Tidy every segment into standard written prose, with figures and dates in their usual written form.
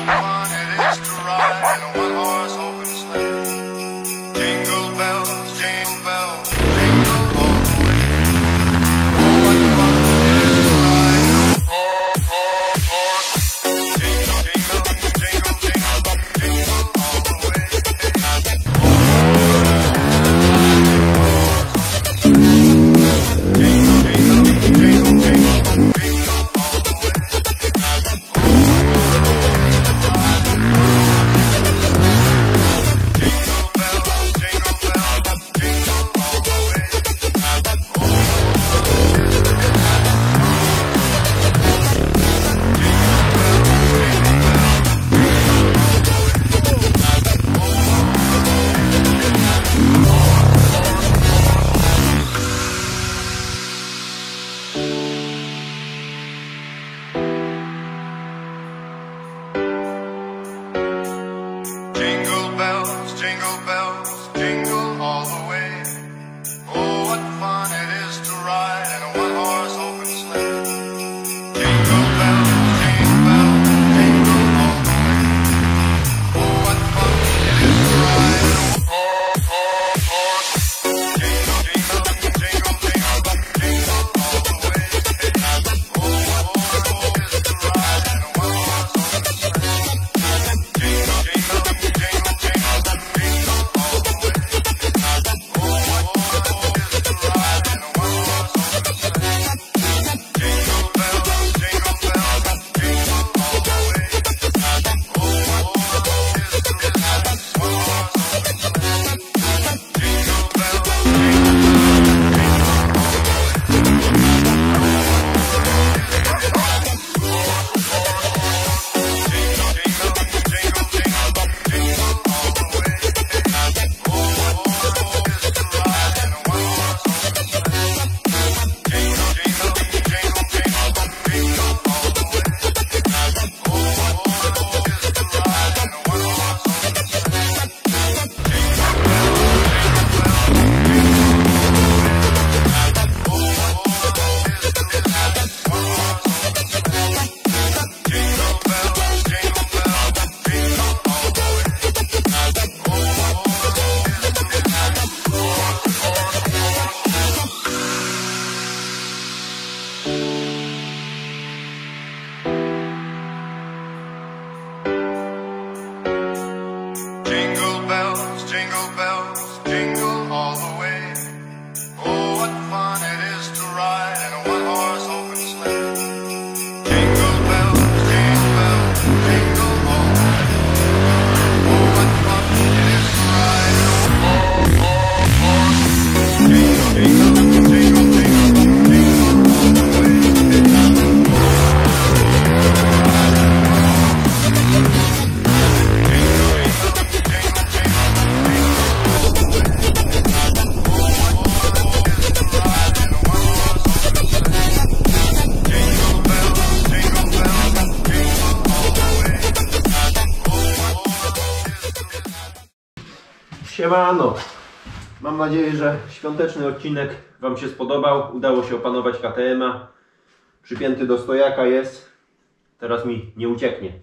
Siemano! Mam nadzieję, że świąteczny odcinek Wam się spodobał. Udało się opanować KTM-a. Przypięty do stojaka jest. Teraz mi nie ucieknie.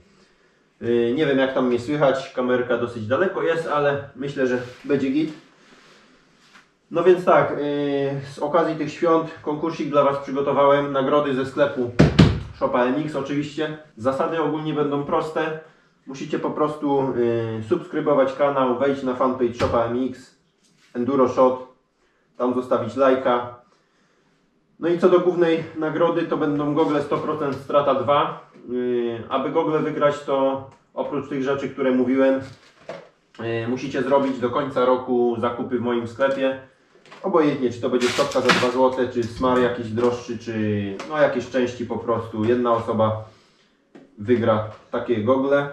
Nie wiem, jak tam mnie słychać. Kamerka dosyć daleko jest, ale myślę, że będzie git. No więc tak, z okazji tych świąt konkursik dla Was przygotowałem. Nagrody ze sklepu Shopa MX oczywiście. Zasady ogólnie będą proste. Musicie po prostu subskrybować kanał, wejść na fanpage Shopa MX, Enduro Shot, tam zostawić lajka. No i co do głównej nagrody, to będą gogle 100% Strata 2. Aby gogle wygrać, to oprócz tych rzeczy, które mówiłem, musicie zrobić do końca roku zakupy w moim sklepie. Obojętnie, czy to będzie stopka za 2 zł, czy smar jakiś droższy, czy no jakieś części po prostu. Jedna osoba wygra takie gogle.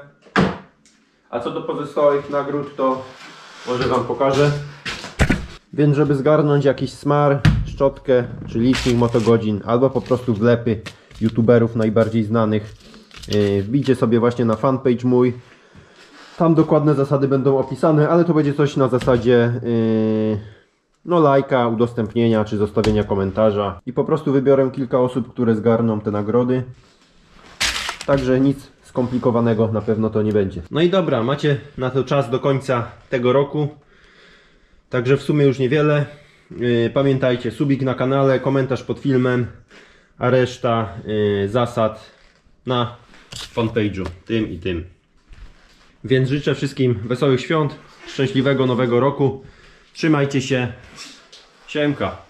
A co do pozostałych nagród, to może Wam pokażę. Więc żeby zgarnąć jakiś smar, szczotkę, czy licznik motogodzin, albo po prostu wlepy youtuberów najbardziej znanych, wbijcie sobie właśnie na fanpage mój. Tam dokładne zasady będą opisane, ale to będzie coś na zasadzie no lajka, udostępnienia, czy zostawienia komentarza. I po prostu wybiorę kilka osób, które zgarną te nagrody. Także nic skomplikowanego na pewno to nie będzie. No i dobra, macie na to czas do końca tego roku. Także w sumie już niewiele. Pamiętajcie, subik na kanale, komentarz pod filmem, a reszta zasad na fanpage'u, tym i tym. Więc życzę wszystkim wesołych świąt, szczęśliwego nowego roku. Trzymajcie się. Siemka.